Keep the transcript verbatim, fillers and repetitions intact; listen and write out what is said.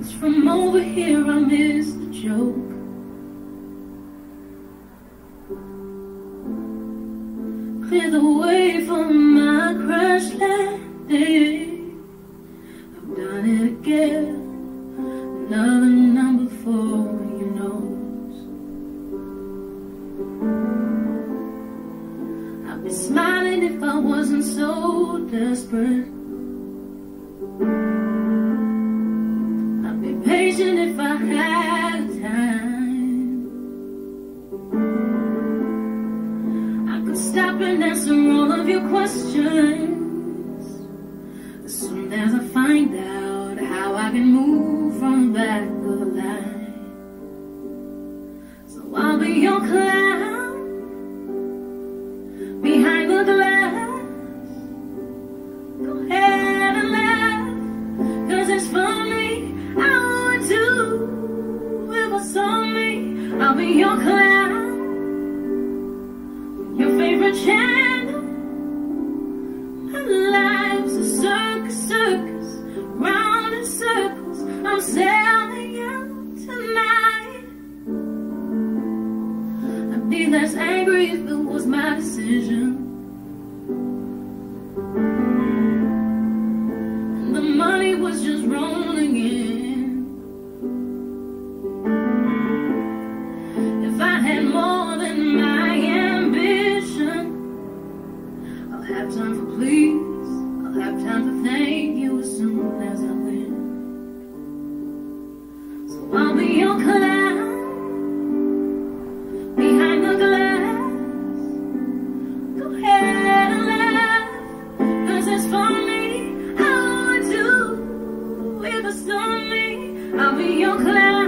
'cause from over here I miss the joke. Clear the way for my crash landing. I've done it again, another number for your nose. I'd be smiling if I wasn't so desperate. I'd be patient if I had time. I could stop and answer all of your questions as soon as I find out how I can move from the back of the line. So I'll be your clown behind the glass. Go ahead and laugh, 'cause it's funny. I would too if I saw me. I'll be your clown, your favorite channel. My life's a circus, circus, round in circles. I'm sailing out tonight. I'd be less angry if it was my decision, and the money was just rolling in. If I had more than my ambition, I'll have time for please, I'll have time to thank you as soon as I win. So I'll be your clown behind the glass. Go ahead and laugh, 'cause it's funny. I would too if it's on me. I'll be your clown.